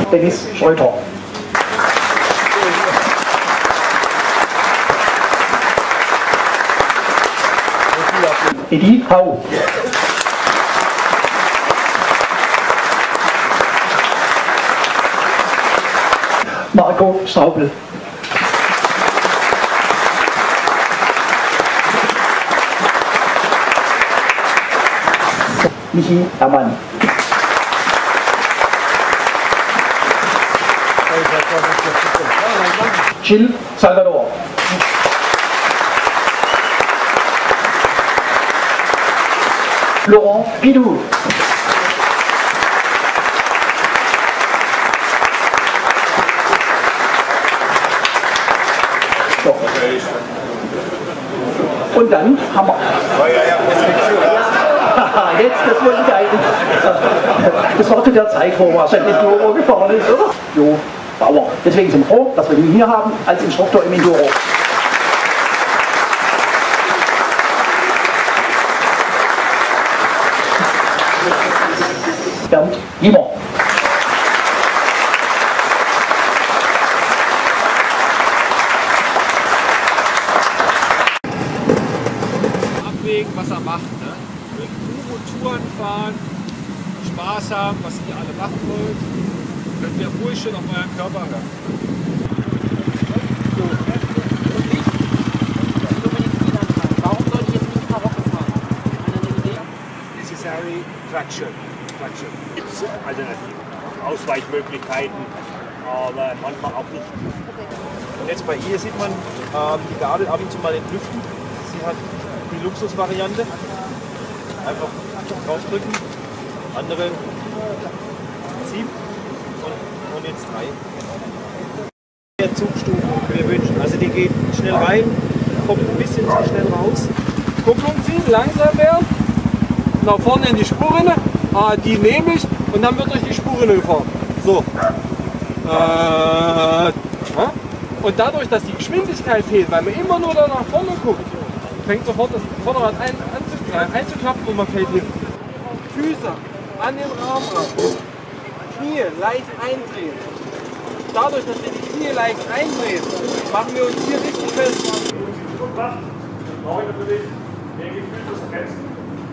Dennis Schröter. Edith Hau. Marco Straubel. Michi Hermann. Gilles Salvador. Laurent Pidou. So. Und dann haben wir. Jetzt, das wollte ich eigentlich. Das war zu der Zeit, wo wahrscheinlich Enduro gefahren ist, oder? Jo, Bauer. Deswegen sind wir froh, dass wir ihn hier haben als Instruktor im Enduro. Bernd Niemer. Abwägen, was er macht. Ne? Touren fahren, Spaß haben, was ihr alle machen wollt, könnt ihr ruhig schon auf euren Körper hören. Warum soll ich jetzt nicht Marokko fahren? Eine Idee? Necessary Traction. Gibt es Alternativen, Ausweichmöglichkeiten, aber manchmal auch nicht. Und jetzt bei ihr sieht man die Gabel ab und zu mal entlüften. Sie hat die Luxusvariante. Einfach draufdrücken, andere 7 und jetzt 3. Mehr Zugstufen wir wünschen. Also die geht schnell rein, kommt ein bisschen zu schnell raus. Kupplung ziehen, langsam werden, nach vorne in die Spurrinne, die nehme ich und dann wird durch die Spurrinne gefahren. So. Und dadurch, dass die Geschwindigkeit fehlt, weil man immer nur da nach vorne guckt, fängt sofort das Vorderrad einzuklappen und man fällt hin. Füße an den Rahmenrad, Knie leicht eindrehen. Dadurch, dass wir die Knie leicht eindrehen, machen wir uns hier richtig fest. Brauche ich natürlich mehr Gefühl fürs Bremsen.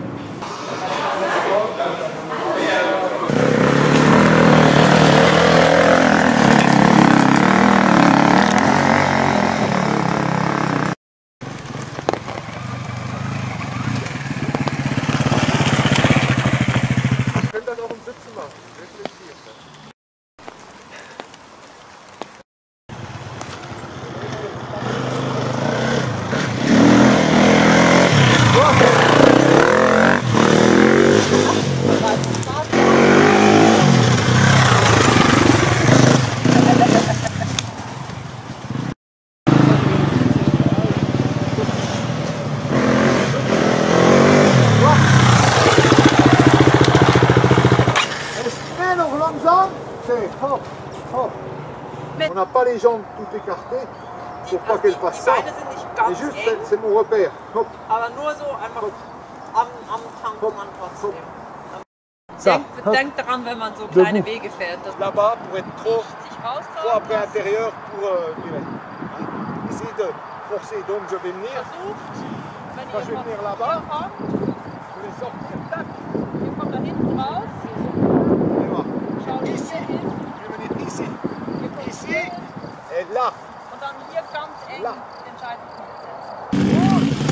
Hop, hop. On n'a pas les jambes toutes écartées pour pas qu'elle passe ça. Mais juste, c'est mon repère. Hop. Aber nur so einfach am Tanken trotzdem. Ça. Denkt daran, wenn man so kleine Wege fährt, dass man Là-bas pour être trop après raustragen intérieur pour durer. Essayez de forcer, donc je vais venir. wenn Quand je vais venir là-bas, je vais sortir, tac, ihr kommt da hinten raus, et voilà. schaut Ici, hier hin, je vais venir ici. ihr kommt Ici hier hin et là. und dann hier ganz eng Là. den Scheitelpunkt setzen.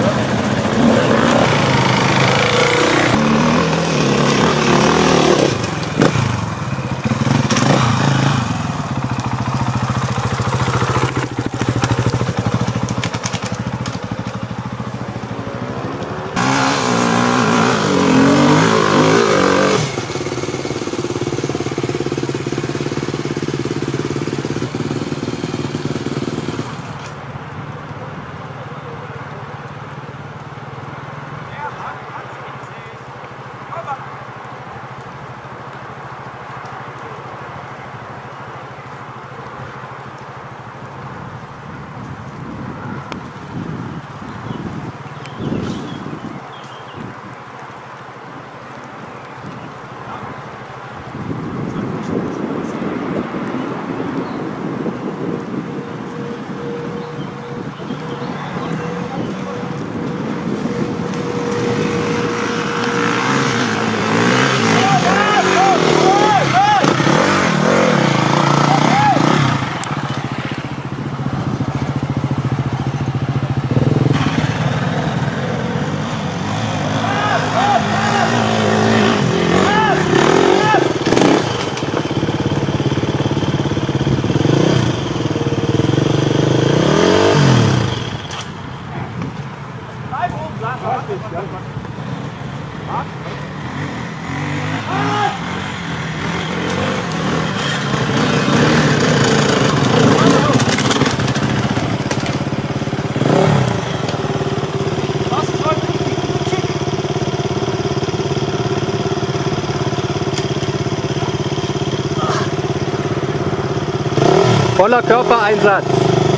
Voller Körpereinsatz.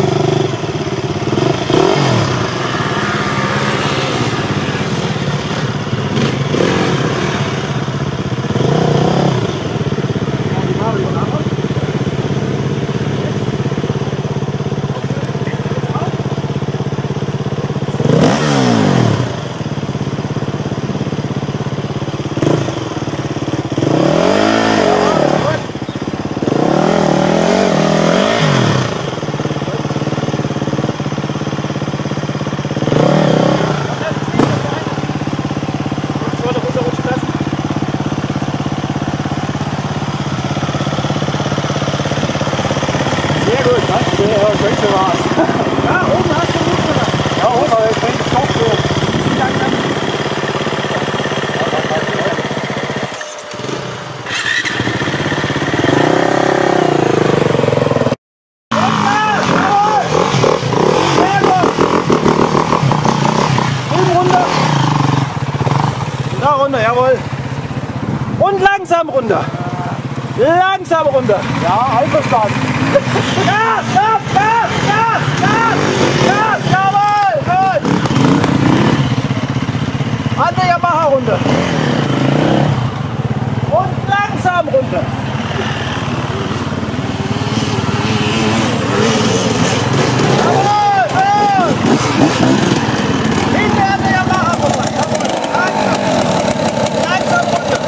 Runter, jawohl. Und langsam runter. Langsam runter. Ja, einverstanden. Gas, Gas, Gas, Gas, Gas, Gas, jawohl, gut. Andere Yamaha runter. Und langsam runter. Jawohl, gut. Hinter der Yamaha runter. Jawohl, langsam. Langsam runter.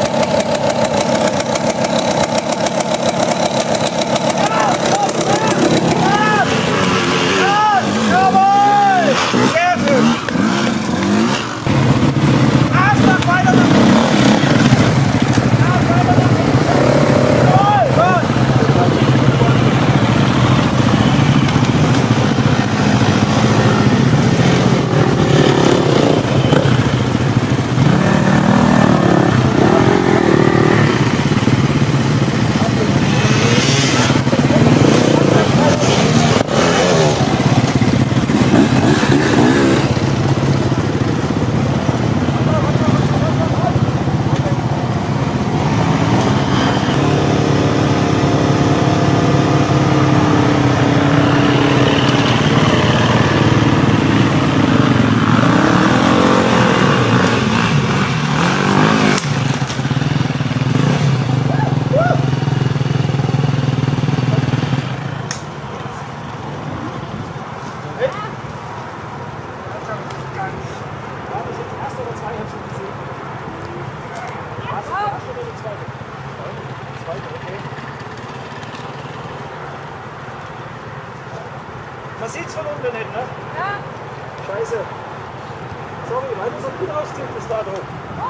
Man sieht's von unten nicht, ne? Ja. Scheiße. Sorry, weil das so gut aussieht, das da drauf.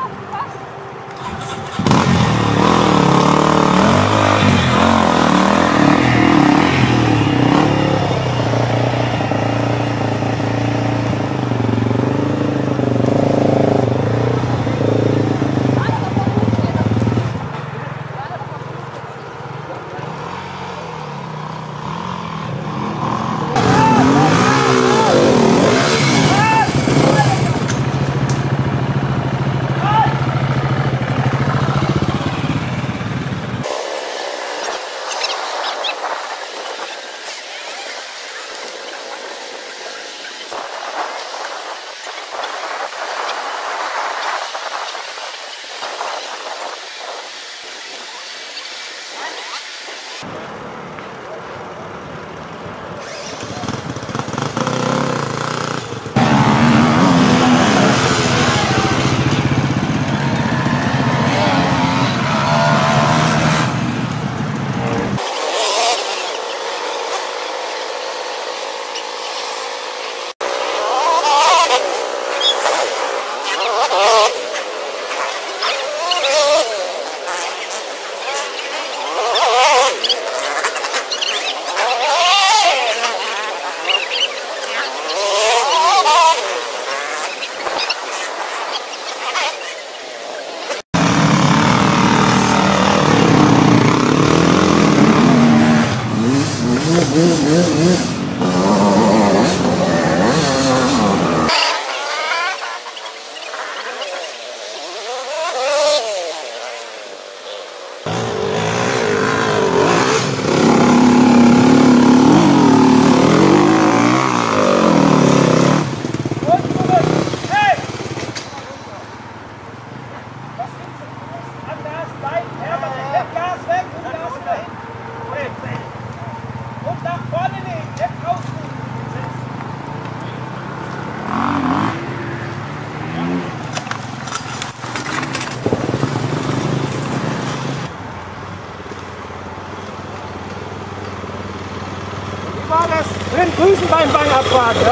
War das drin grüßen beim Bangabfahrt, ja?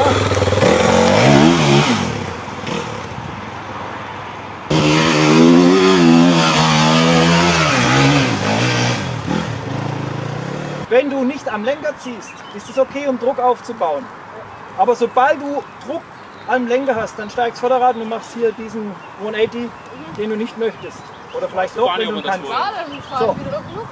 Wenn du nicht am Lenker ziehst, ist es okay, um Druck aufzubauen. Aber sobald du Druck am Lenker hast, dann steigst Vorderrad und du machst hier diesen 180, den du nicht möchtest. Oder vielleicht doch, wenn du kannst. Ja, dann fahren wir wieder Luft.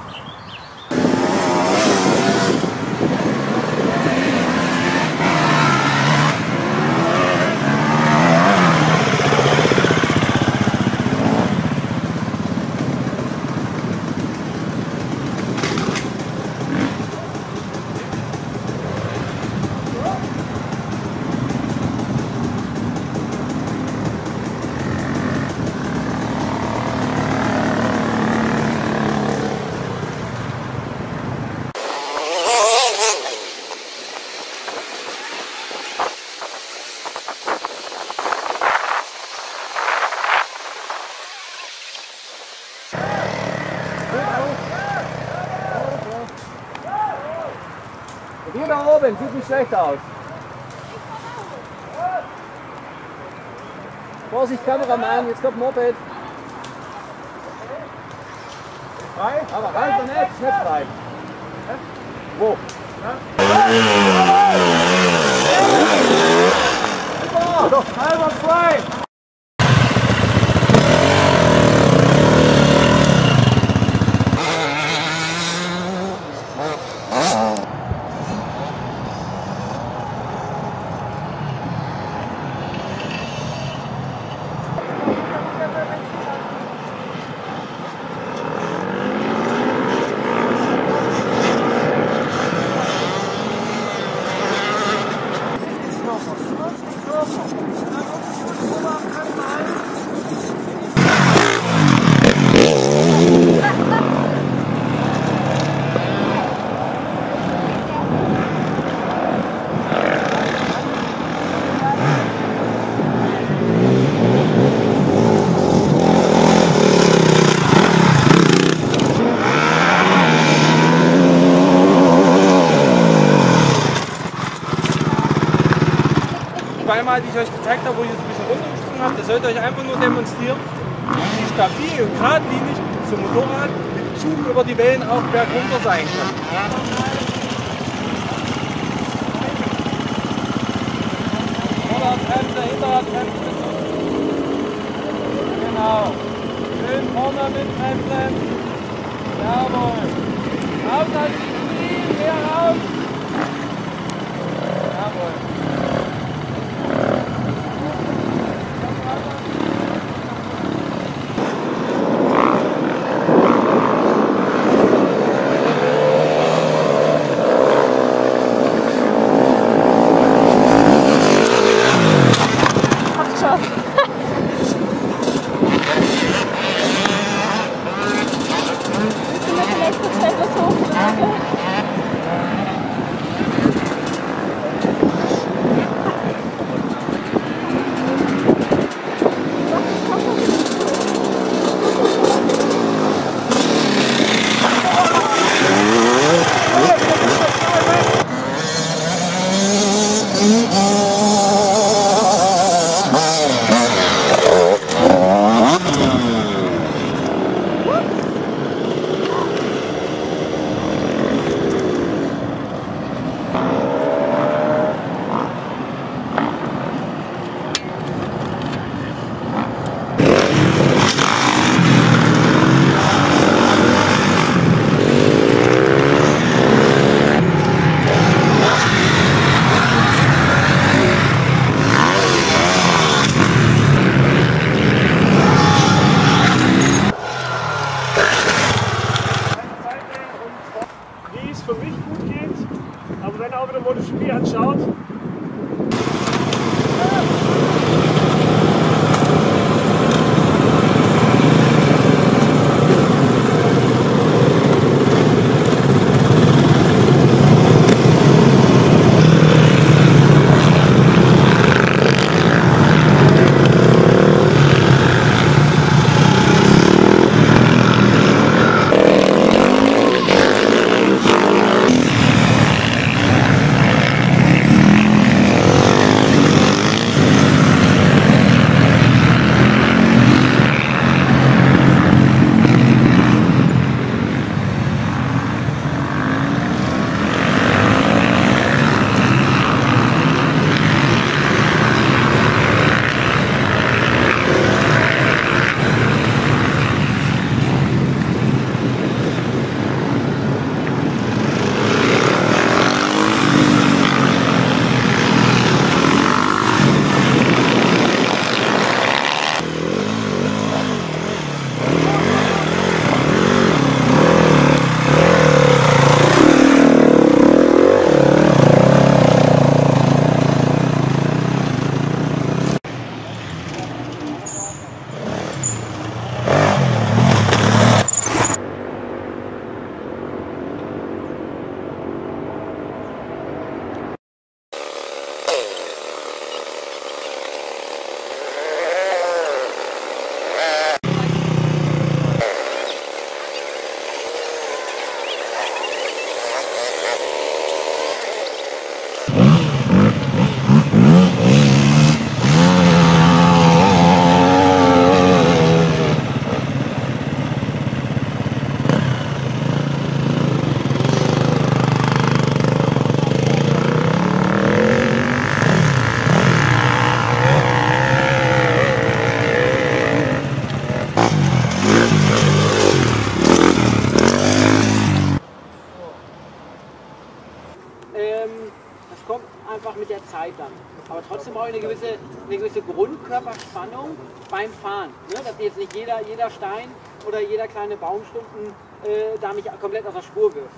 Hier da oben, sieht nicht schlecht aus. Vorsicht, Kameramann, jetzt kommt Moped. Frei? Aber rein oder nicht? Nicht frei. Wo? Ja? Doch, halber frei! Zweimal, die ich euch gezeigt habe, wo ich jetzt ein bisschen runtergestuft Rücken habt, ihr sollt euch einfach nur demonstrieren, wie stabil und geradlinig zum Motorrad mit Zug über die Wellen auch bergunter sein kann. Vorderradbremse, Hinterradbremse. Genau. Schön vorne mitbremsen. Jawohl. Raus aus die Knie, mehr raus. Jawohl. Für mich gut geht, aber wenn er auch wieder mal das Spiel anschaut, das kommt einfach mit der Zeit dann. Aber trotzdem brauche ich eine gewisse Grundkörperspannung beim Fahren. Ne? Dass jetzt nicht jeder Stein oder jeder kleine Baumstumpen da mich komplett aus der Spur wirft.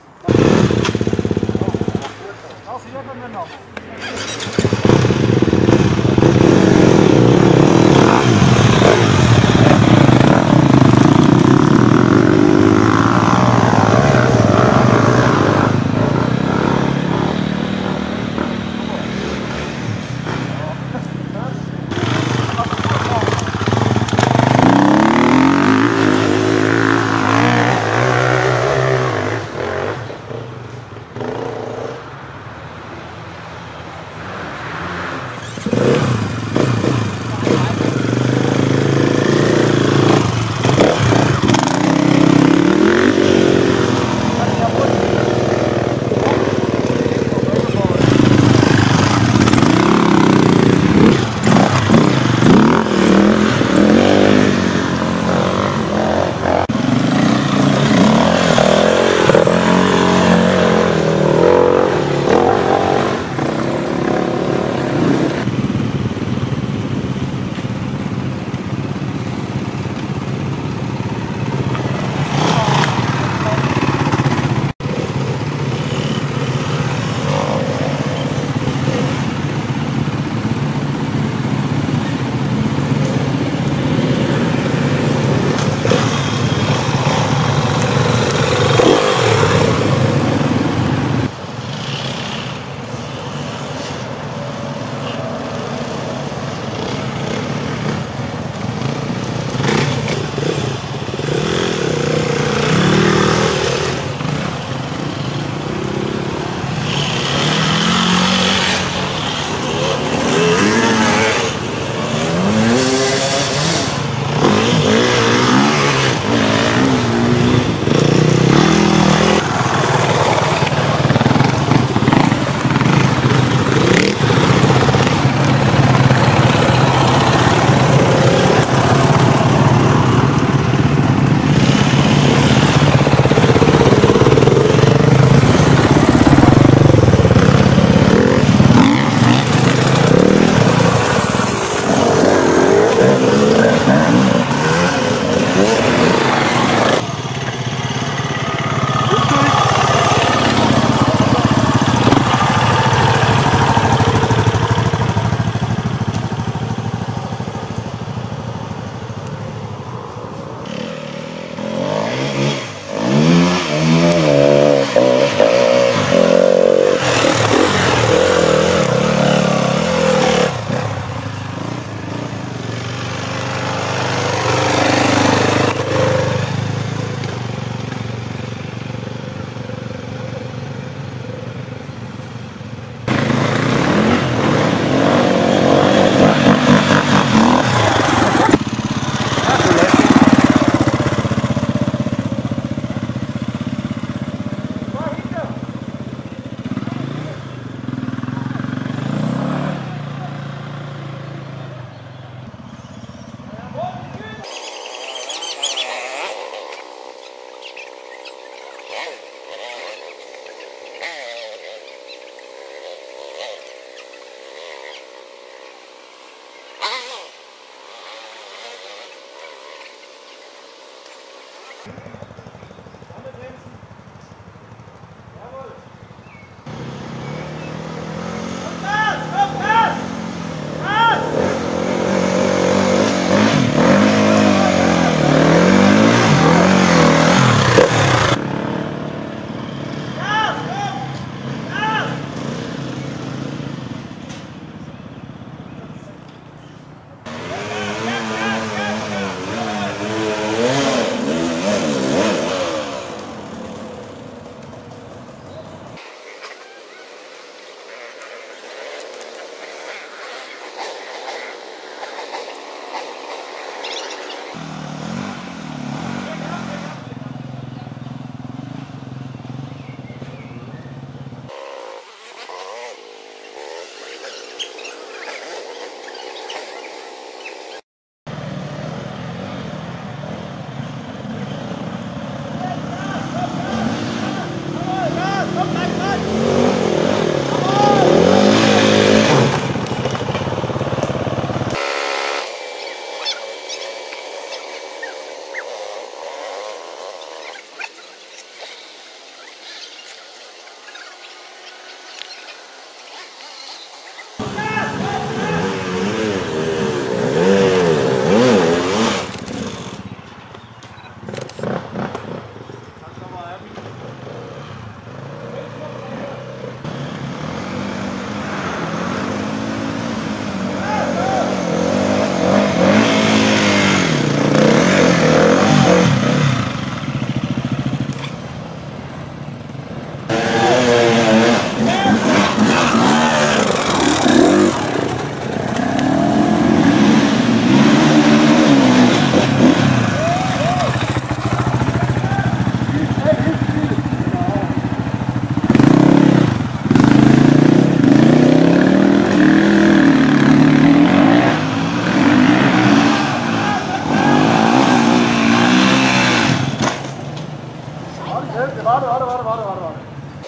Warte.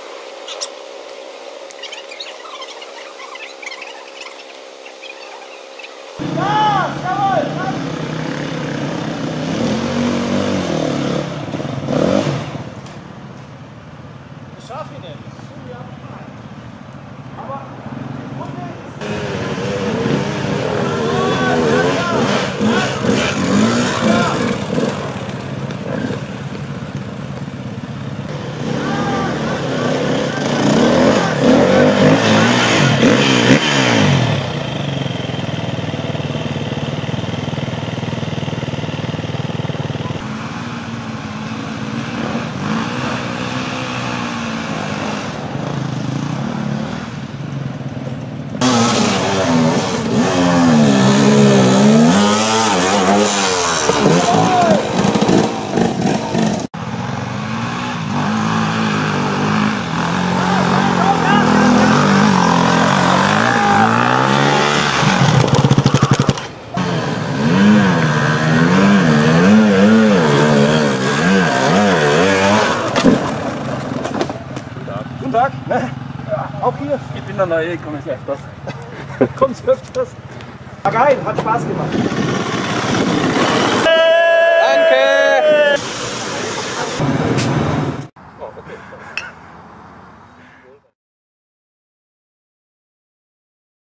Guten Tag. Ja, auch hier. Ich bin der Neue, komme ich öfters. Kommst du öfters? War geil, hat Spaß gemacht.